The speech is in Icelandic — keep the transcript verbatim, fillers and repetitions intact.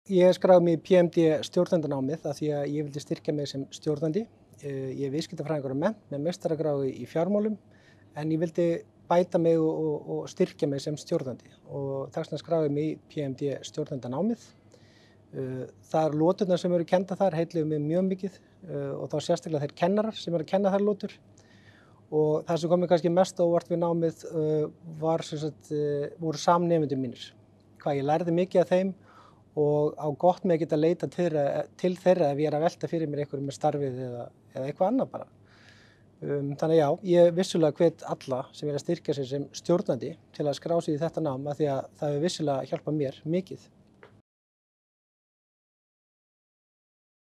ég skráði mig í P M D stjórnendanámið af því að ég vildi styrkja mig sem stjórnandi. Ég er viðskiptafræðingur að mennt með meistaragráðu í fjármálum en ég vildi bæta mig og, og, og styrkja mig sem stjórnandi og þess vegna skráði mig í P M D stjórnendanámið. Það er lóturnar sem eru kenda þar heilluðu mig mjög mikið og þá sérstaklega þeir kennarar sem eru að kenna þær lótur. Og það sem kom mér kannski mest á óvart við námið var, sem sagt, voru samnemendur mínir. Hvað ég lærði mikið af þeim og á gott með að geta leita til þeirra, til þeirra ef ég er að velta fyrir mér einhverju með starfið eða, eða eitthvað annað bara. Um, þannig já, ég vissulega hvet alla sem er að styrkja sig sem stjórnandi til að skrá sig í þetta nám af því að það hefur vissulega hjálpað mér mikið.